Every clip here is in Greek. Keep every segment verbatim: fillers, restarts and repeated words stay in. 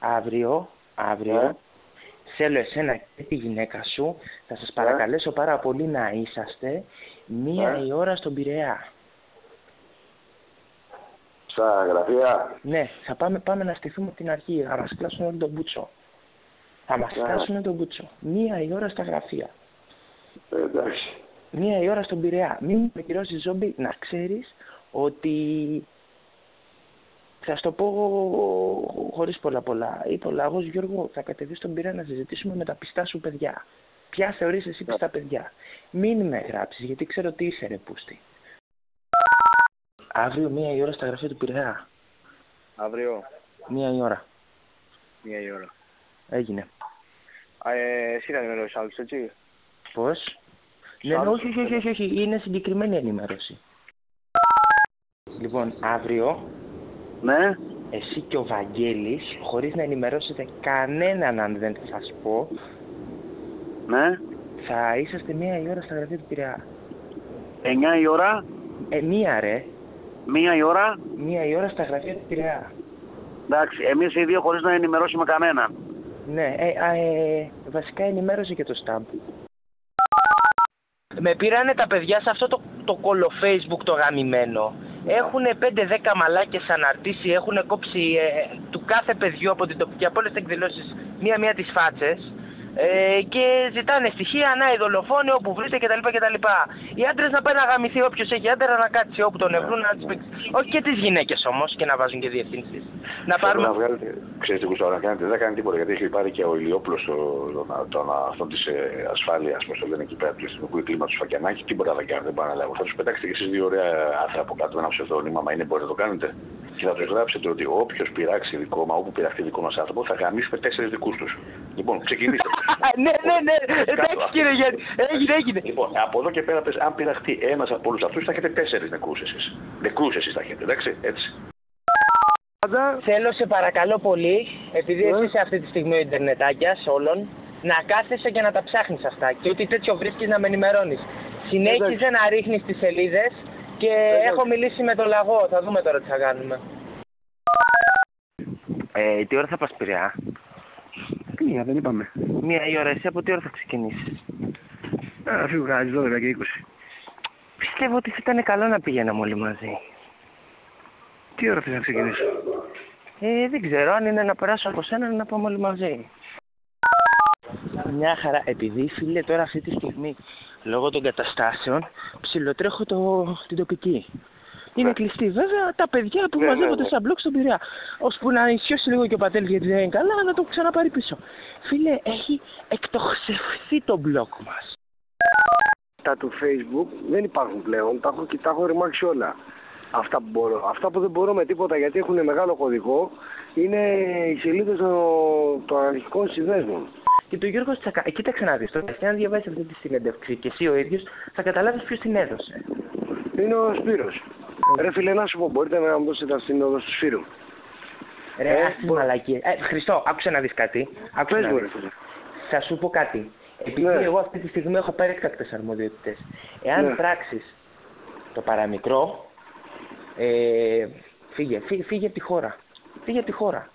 αύριο, αύριο Ναι. θέλω εσένα και τη γυναίκα σου, θα σας παρακαλέσω πάρα πολύ να είσαστε μία Ναι. η ώρα στον Πειραιά. Στα γραφεία. Ναι, θα πάμε, πάμε να στηθούμε από την αρχή, θα μας κλάσουν όλο τον μπούτσο. Θα μας Ναι. κλάσουν τον μπούτσο. Μία η ώρα στα γραφεία. Ε, εντάξει. Μία η ώρα στον Πειραιά. Μην με κυρώσεις ζόμπι, να ξέρεις ότι θα στο πω χωρίς πολλά πολλά ή πολλά. Εγώ Γιώργο θα κατεβεί στον Πειραιά να συζητήσουμε με τα πιστά σου παιδιά. Ποια θεωρείς εσύ πιστά παιδιά. Μην με γράψεις γιατί ξέρω τι είσαι ρε πούστη. Αύριο μία η ώρα στα γραφεία του Πειραιά. Αύριο, Μία η ώρα. μία η ώρα. Έγινε. Α, ε, εσύ θα ενημερώσεις άλλους, έτσι. Πώς? Ναι, άλλους, όχι, όχι, όχι, όχι, είναι συγκεκριμένη ενημέρωση. Λοιπόν, αύριο Ναι. εσύ και ο Βαγγέλης, χωρίς να ενημερώσετε κανέναν αν δεν θα σας πω, Ναι. θα είσαστε μία η ώρα στα γραφεία του Πειραιά. Εννιά η ώρα. Ε, μία ρε, Μία η ώρα. μία η ώρα στα γραφεία του Πειραιά. Εντάξει, εμείς οι δύο χωρίς να ενημερώσουμε κανέναν. Ναι, ε, α, ε, βασικά ενημέρωσε και το Stamp. Με πήρανε τα παιδιά σε αυτό το, το κολο Facebook το γαμημένο. Έχουν πέντε δέκα μαλάκες αναρτήσει, έχουν κόψει ε, του κάθε παιδιού από την τοπική, από όλες τις εκδηλώσεις, μία-μία τις φάτσες. Ε, και ζητάνε στοιχεία, να η δολοφόνη όπου βρίσκεται κτλ. κτλ. Οι άντρες να πάει να γαμηθεί, όποιος έχει άντρα να κάτσει όπου τον ευρούν, να τις παίξει. Όχι και τις γυναίκες όμως και να βάζουν και διευθύνσεις. Να πάρουμε. Να βγάλετε, ξέρετε τι να κάνετε, δεν κάνει τίποτα γιατί έχει πάρει και ο Ηλιόπουλος τον, τον, αυτόν της ε, ασφάλειας, πώς το λένε εκεί πέρα του αστυνομικού κλίματος Φακιανάκη. Τίποτα δεν κάνετε, δεν πάνε να λέγω. Θα τους πετάξετε και εσείς δύο ωραία άρθρα από κάτω με ένα ψευδόνυμα, μα είναι μπορείτε να το κάνετε. Και θα τους γράψετε ότι όποιος πειράξει δικό μα, όπου πειραχτεί δικό μας άνθρωπο, θα γαμίσουμε τέσσερις δικούς τους. Λοιπόν, ξεκινήστε. Ναι, ναι, ναι, εντάξει κύριε Γιάννη, έγινε, έγινε. Λοιπόν, από εδώ και πέρα, πες, αν πειραχτεί ένας από όλους αυτούς, θα έχετε τέσσερις νεκρούς εσείς. Νεκρούς εσείς θα έχετε, εντάξει, έτσι. Θέλω σε παρακαλώ πολύ, επειδή εσύ είσαι αυτή τη στιγμή ο Ιντερνετάκιας όλων, να κάθεσαι και να τα ψάχνεις αυτά και ό,τι τέτοιο βρίσκεις να με ενημερώνεις. Συνέχιζε να ρίχνεις τις σελίδες και έχω μιλήσει με τον λαγό, θα δούμε τώρα τι θα κάνουμε. Ε, τι ώρα θα πας Πειραιά? Μία, δεν είπαμε. Μία η ώρα, εσύ από τι ώρα θα ξεκινήσεις? Α, φύγω κάτι δώδεκα και είκοσι. Πιστεύω ότι θα ήταν καλό να πηγαίναμε όλοι μαζί. Τι ώρα θες να ξεκινήσω? Ε, δεν ξέρω, αν είναι να περάσω από σένα να πάμε όλοι μαζί. Μια χαρά, επειδή φίλε τώρα αυτή τη στιγμή λόγω των καταστάσεων ψιλοτρέχω το, την τοπική. Είναι yeah. κλειστή. Βέβαια τα παιδιά που yeah, μαζεύονται yeah, σαν μπλοκ στον Πειραιά. Ώσπου να ισιώσει λίγο και ο πατέλης γιατί δεν είναι καλά, να το ξαναπάρει πίσω. Φίλε, έχει εκτοξευθεί το μπλοκ μας. Τα του Facebook δεν υπάρχουν πλέον, τα έχω, τα έχω ρημάξει όλα. Αυτά που μπορώ. Αυτά που δεν μπορώ με τίποτα γιατί έχουν μεγάλο κωδικό είναι οι σελίδες των, των αναρχικών συνδέσμων. Και το Γιώργο Τσακά, κοίταξε να δεις τώρα, και αν διαβάσεις αυτή τη συνέντευξη και εσύ ο ίδιος θα καταλάβεις ποιος την έδωσε. Είναι ο Σπύρος. Mm. Ρε φίλε, να σου πω, μπορείτε να μου δώσετε τα συνόδο του Σπύρου? Ρε, ε, ας τη μπο... μαλακία. Ε, Χριστό, άκουσε να δεις κάτι. Άκουσε Πες να μου, δεις. ρε. Θα σου πω κάτι. Επειδή ναι. εγώ αυτή τη στιγμή έχω πάρει έκτακτες αρμοδιότητες. Εάν ναι. πράξεις το παραμικρό, ε, φύγε, φύγε, φύγε από τη χώρα. Φύγε από τη χώρα.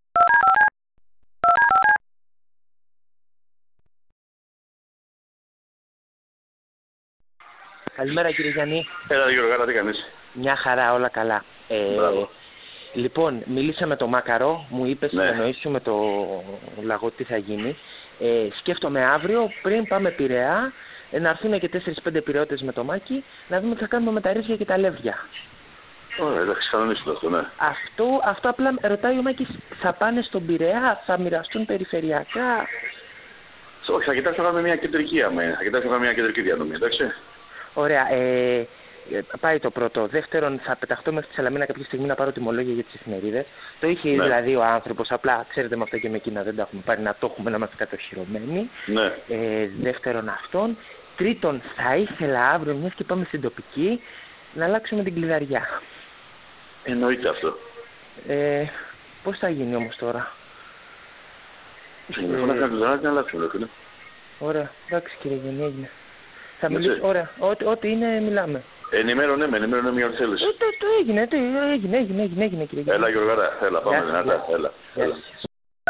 Καλημέρα κύριε Γιάννη. Έλα Γιώργο, τι κάνεις? Μια χαρά, όλα καλά. Ε, λοιπόν, μίλησα με τον Μάκαρο, μου είπε ναι. συνεννοήσου με το λαγό τι θα γίνει. Ε, σκέφτομαι αύριο πριν πάμε Πειραιά, ε, να έρθουν και τέσσερις πέντε πειραιώτες με το Μάκη, να δούμε τι θα κάνουμε με τα ρύζια και τα λεύδια. Ωραία, εντάξει, κανονίστε αυτό, ναι. Αυτό, αυτό απλά ρωτάει ο Μάκης, θα πάνε στον Πειραιά, θα μοιραστούν περιφερειακά? Όχι, θα κοιτάξω να κάνουμε μια κεντρική αμέ, θα κοιτάξω να κάνουμε μια κεντρική διανομή, εντάξει. Ωραία, ε, πάει το πρώτο. Δεύτερον, θα πεταχτώ μέχρι τη Σαλαμίνα κάποια στιγμή να πάρω τιμολόγια για τις εφημερίδες. Το είχε ναι. δηλαδή ο άνθρωπος, απλά ξέρετε με αυτά και με εκείνα δεν τα έχουμε πάρει, να το έχουμε να είμαστε κατοχυρωμένοι. Ναι. Ε, δεύτερον αυτόν. Τρίτον, θα ήθελα αύριο, μιας και πάμε στην τοπική, να αλλάξουμε την κλειδαριά. Εννοείται αυτό. Ε, πώς θα γίνει όμως τώρα? Ε, να κάνουμε κλειδαριά και να αλλάξουμε, ρε. Ωραία, εντάξει κύριε Γενή, έγινε. Θα μιλήσω, ωραία, ό,τι, ό,τι είναι μιλάμε. Ενημέρωνε με, ενημέρωνε με ό,τι θέλεις. Ε, το, το έγινε, το έγινε, έγινε, έγινε, έγινε κύριε Γενή. Έλα Γιώργαρα, έλα πάμε δυνατά, έλα. έλα.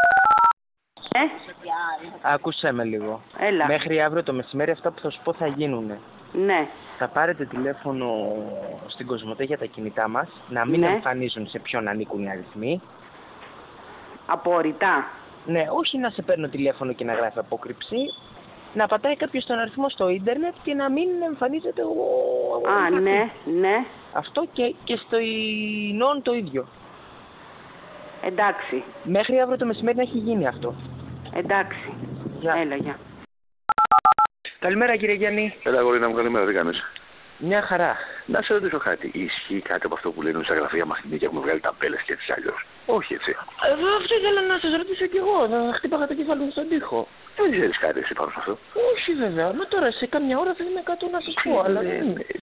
Ακούσέ με λίγο. Έλα. Μέχρι αύριο το μεσημέρι αυτά που θα σου πω θα γίνουνε. Ναι. Θα πάρετε τηλέφωνο στην Κοσμοτέ για τα κινητά μας, να μην Ναι. εμφανίζουν σε ποιον ανήκουν οι αριθμοί. Απορριτά. Ναι, όχι να σε παίρνω τηλέφωνο και να γράφει απόκρυψη. Να πατάει κάποιος τον αριθμό στο ίντερνετ και να μην εμφανίζεται ο... Α, ο... ναι, ναι. Αυτό και, και στο νόν το ίδιο. Εντάξει. Μέχρι αύριο το μεσημέρι να έχει γίνει αυτό. Εντάξει. Γεια. Έλα, γεια. Καλημέρα κύριε Γιάννη. Έλα, γόρι μου, καλημέρα, τι κάνεις? Μια χαρά. Να σε ρωτήσω κάτι. Ισχύει κάτι από αυτό που λένε στα γραφεία μαθητή και έχουμε βγάλει ταμπέλες και έτσι αλλιώς? Όχι, έτσι. Εδώ αυτό ήθελα να σας ρωτήσω κι εγώ. Να χτύπαγα το κεφάλι μου στον τοίχο. Δεν ξέρεις κάτι εσύ πάνω σε αυτό? Όχι βέβαια. Μα τώρα σε καμιά ώρα θα είμαι κάτω να σας πω. Αλλά δεν...